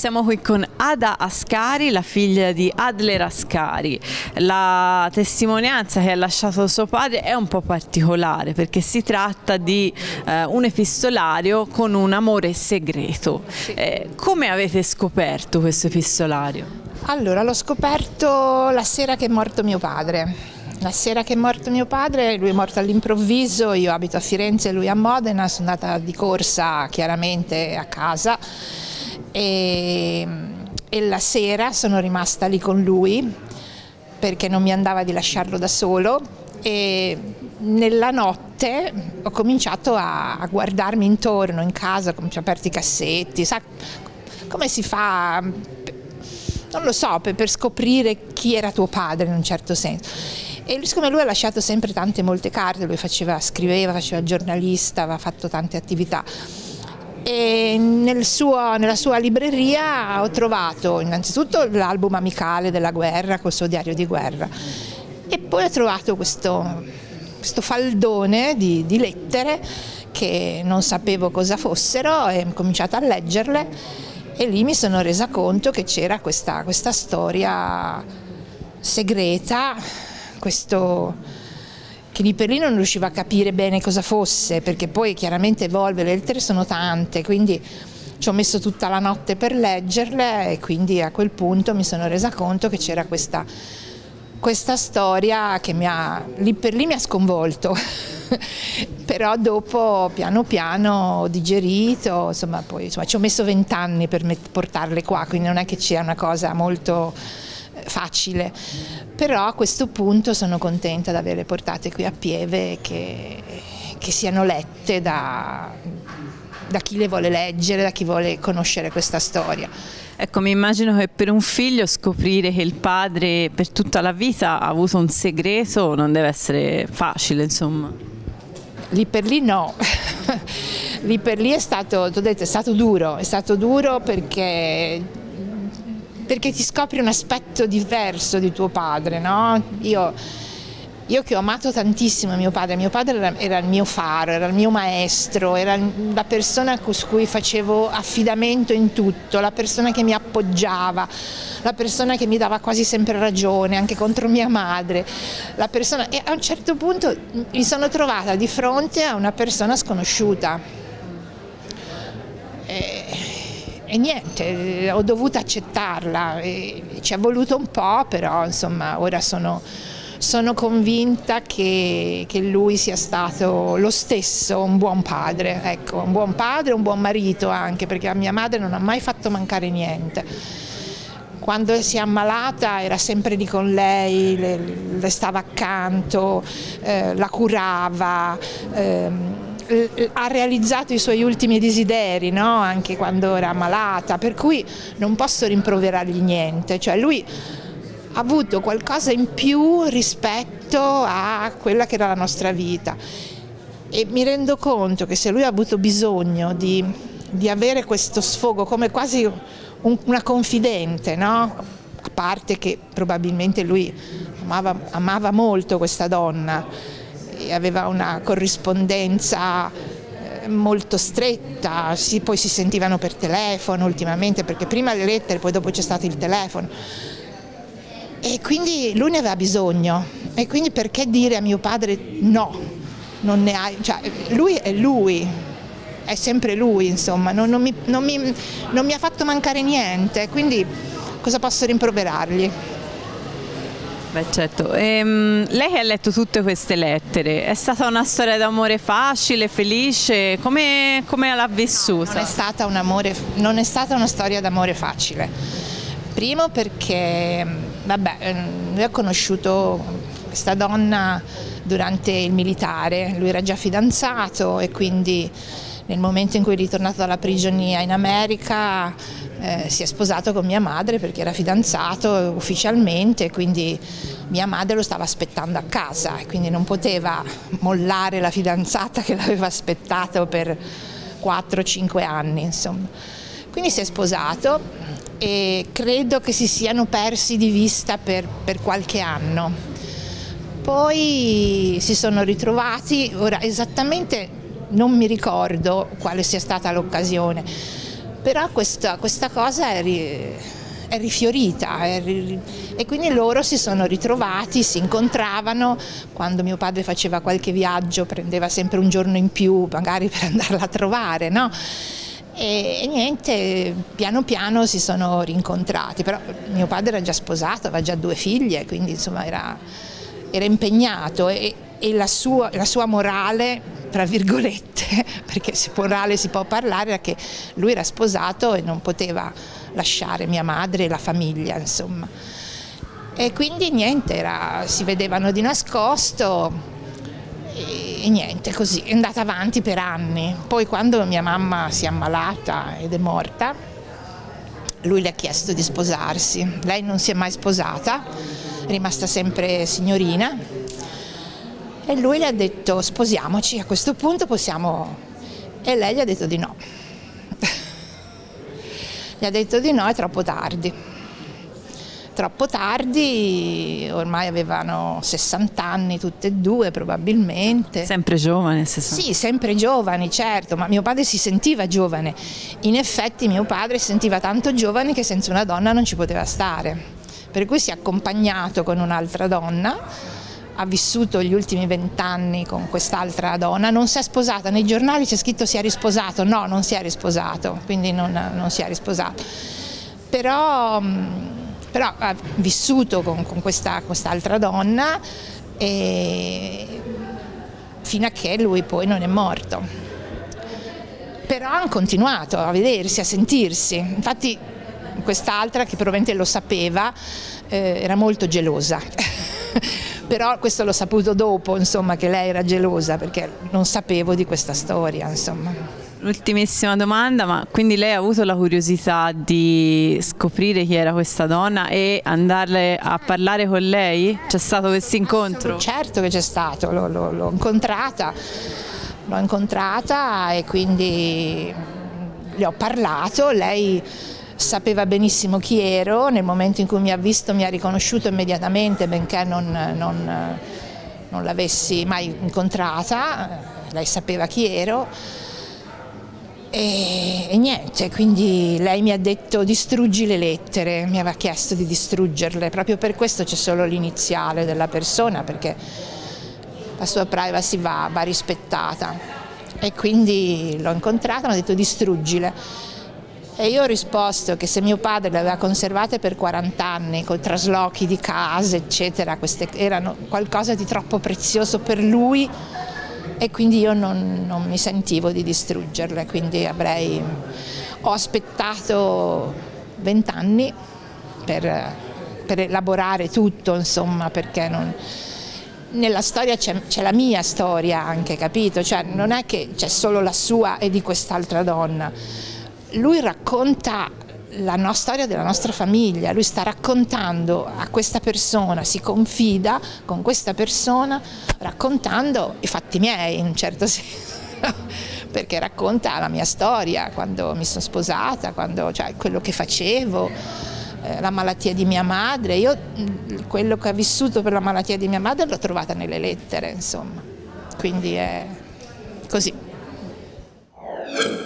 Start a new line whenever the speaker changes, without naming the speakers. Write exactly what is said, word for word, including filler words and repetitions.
siamo qui con Ada Ascari, la figlia di Adler Ascari. La testimonianza che ha lasciato suo padre è un po' particolare perché si tratta di eh, un epistolario con un amore segreto. Eh, come avete scoperto questo epistolario?
Allora, l'ho scoperto la sera che è morto mio padre. La sera che è morto mio padre, lui è morto all'improvviso, io abito a Firenze e lui a Modena, sono andata di corsa chiaramente a casa e, e la sera sono rimasta lì con lui perché non mi andava di lasciarlo da solo e nella notte ho cominciato a, a guardarmi intorno in casa, ho cominciato aperti i cassetti, sa come si fa, non lo so, per, per scoprire chi era tuo padre in un certo senso. E siccome lui ha lasciato sempre tante molte carte, lui faceva, scriveva, faceva giornalista, aveva fatto tante attività e nel suo, nella sua libreria ho trovato innanzitutto l'album amicale della guerra col suo diario di guerra e poi ho trovato questo, questo faldone di, di lettere che non sapevo cosa fossero e ho cominciato a leggerle e lì mi sono resa conto che c'era questa, questa storia segreta, questo che lì per lì non riusciva a capire bene cosa fosse, perché poi chiaramente evolve, le lettere sono tante, quindi ci ho messo tutta la notte per leggerle e quindi a quel punto mi sono resa conto che c'era questa, questa storia che mi ha, lì per lì mi ha sconvolto, però dopo piano piano ho digerito, insomma poi insomma, ci ho messo vent'anni per portarle qua, quindi non è che sia una cosa molto facile, però a questo punto sono contenta di averle portate qui a Pieve e che, che siano lette da, da chi le vuole leggere, da chi vuole conoscere questa storia.
Ecco, mi immagino che per un figlio scoprire che il padre per tutta la vita ha avuto un segreto non deve essere facile, insomma.
Lì per lì no, lì per lì è stato, t'ho detto, è stato duro, è stato duro perché perché ti scopri un aspetto diverso di tuo padre, no? Io, io che ho amato tantissimo mio padre, mio padre era, era il mio faro, era il mio maestro, era la persona su cui facevo affidamento in tutto, la persona che mi appoggiava, la persona che mi dava quasi sempre ragione, anche contro mia madre, la persona, e a un certo punto mi sono trovata di fronte a una persona sconosciuta. E, E niente, ho dovuto accettarla, e ci è voluto un po', però insomma ora sono, sono convinta che, che lui sia stato lo stesso un buon padre, ecco, un buon padre, un buon marito anche, perché a mia madre non ha mai fatto mancare niente. Quando si è ammalata era sempre lì con lei, le, le stava accanto, eh, la curava, ehm, ha realizzato i suoi ultimi desideri, no? Anche quando era ammalata, per cui non posso rimproverargli niente, cioè lui ha avuto qualcosa in più rispetto a quella che era la nostra vita e mi rendo conto che se lui ha avuto bisogno di, di avere questo sfogo come quasi un, una confidente, no? A parte che probabilmente lui amava, amava molto questa donna, aveva una corrispondenza molto stretta, sì, poi si sentivano per telefono ultimamente, perché prima le lettere, poi dopo c'è stato il telefono e quindi lui ne aveva bisogno e quindi perché dire a mio padre no, non ne hai, cioè lui è lui, è sempre lui, insomma, non, non, mi, non, mi, non mi ha fatto mancare niente, quindi cosa posso rimproverargli?
Beh certo, ehm, lei che ha letto tutte queste lettere, è stata una storia d'amore facile, felice, come, come l'ha vissuta?
Non è stata un amore, non è stata una storia d'amore facile, primo perché, vabbè, lui ha conosciuto questa donna durante il militare, lui era già fidanzato e quindi nel momento in cui è ritornato dalla prigionia in America eh, si è sposato con mia madre perché era fidanzato ufficialmente, quindi mia madre lo stava aspettando a casa e quindi non poteva mollare la fidanzata che l'aveva aspettato per quattro cinque anni, insomma. Quindi si è sposato e credo che si siano persi di vista per, per qualche anno. Poi si sono ritrovati, ora esattamente non mi ricordo quale sia stata l'occasione, Però questa, questa cosa è, ri, è rifiorita è ri, e quindi loro si sono ritrovati, si incontravano. Quando mio padre faceva qualche viaggio prendeva sempre un giorno in più magari per andarla a trovare, no? E, e niente, piano piano si sono rincontrati, però mio padre era già sposato, aveva già due figlie, quindi insomma era, era impegnato e, e la, sua, la sua morale, tra virgolette, perché se morale si può parlare, era che lui era sposato e non poteva lasciare mia madre e la famiglia, insomma. E quindi niente, era, si vedevano di nascosto. E niente, così è andata avanti per anni. Poi quando mia mamma si è ammalata ed è morta, lui le ha chiesto di sposarsi. Lei non si è mai sposata, è rimasta sempre signorina, e lui le ha detto sposiamoci, a questo punto possiamo. E lei gli ha detto di no. Gli ha detto di no, è troppo tardi. Troppo tardi, ormai avevano sessanta anni tutte e due probabilmente.
Sempre giovane, sessanta.
Sì, sempre giovani, certo, ma mio padre si sentiva giovane. In effetti mio padre si sentiva tanto giovane che senza una donna non ci poteva stare. Per cui si è accompagnato con un'altra donna, ha vissuto gli ultimi vent'anni con quest'altra donna, non si è sposata, nei giornali c'è scritto si è risposato, no, non si è risposato, quindi non, non si è risposato. Però... però ha vissuto con, con questa, quest'altra donna e fino a che lui poi non è morto. Però hanno continuato a vedersi, a sentirsi. Infatti quest'altra, che probabilmente lo sapeva, eh, era molto gelosa. Però questo l'ho saputo dopo, insomma, che lei era gelosa, perché non sapevo di questa storia, insomma.
L'ultimissima domanda, ma quindi lei ha avuto la curiosità di scoprire chi era questa donna e andarle a parlare con lei? C'è stato questo incontro?
Certo che c'è stato, l'ho, l'ho, l'ho incontrata, l'ho incontrata e quindi le ho parlato, lei sapeva benissimo chi ero, nel momento in cui mi ha visto mi ha riconosciuto immediatamente, benché non, non, non l'avessi mai incontrata, lei sapeva chi ero. E, e niente, quindi lei mi ha detto distruggi le lettere, mi aveva chiesto di distruggerle, proprio per questo c'è solo l'iniziale della persona, perché la sua privacy va, va rispettata. E quindi l'ho incontrata, mi ha detto distruggile. E io ho risposto che se mio padre le aveva conservate per quaranta anni, con traslochi di case, eccetera, queste erano qualcosa di troppo prezioso per lui, e quindi io non, non mi sentivo di distruggerle, quindi avrei, ho aspettato vent'anni per, per elaborare tutto, insomma, perché non, nella storia c'è, c'è la mia storia anche, capito? Cioè non è che c'è solo la sua e di quest'altra donna, lui racconta la no- storia della nostra famiglia, lui sta raccontando a questa persona, si confida con questa persona raccontando i fatti miei in un certo senso, perché racconta la mia storia, quando mi sono sposata, quando, cioè, quello che facevo, eh, la malattia di mia madre. Io quello che ho vissuto per la malattia di mia madre l'ho trovata nelle lettere, insomma, quindi è così.